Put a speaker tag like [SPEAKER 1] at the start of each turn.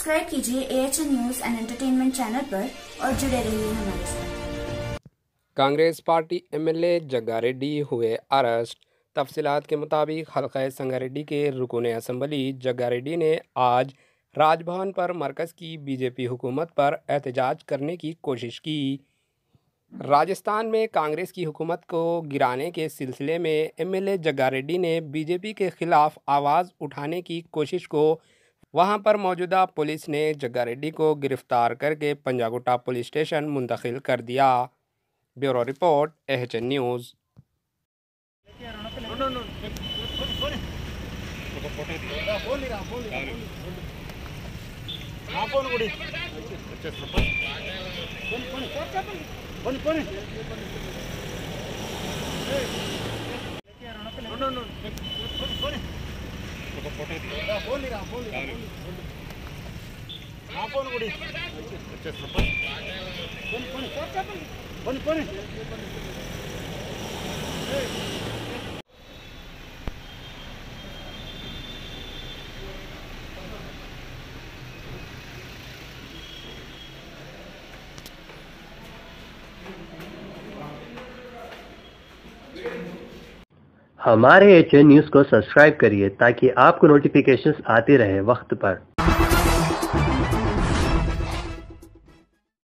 [SPEAKER 1] Subscribe कीजिए AHN news and entertainment channel पर और जुड़े रहिए हमारे साथ।
[SPEAKER 2] कांग्रेस पार्टी MLA जग्गारेड्डी हुए अरेस्ट। तफसीलात के मुताबिक हल्का संगारेड्डी के रुकन असम्बली जग्गारेड्डी ने आज राजभवन पर मरकज़ की बीजेपी हुकूमत पर एहतजाज करने की कोशिश की। राजस्थान में कांग्रेस की हुकूमत को गिराने के सिलसिले में MLA जग्गारेड्डी ने बीजेपी के खिलाफ आवाज़ उठाने की कोशिश को वहां पर मौजूदा पुलिस ने जग्गारेड्डी को गिरफ्तार करके पंजागुट्टा पुलिस स्टेशन मुंतकिल कर दिया। Bureau report AHN news.
[SPEAKER 3] हमारे AHN न्यूज़ को सब्सक्राइब करिए ताकि आपको नोटिफिकेशंस आती रहे वक्त पर।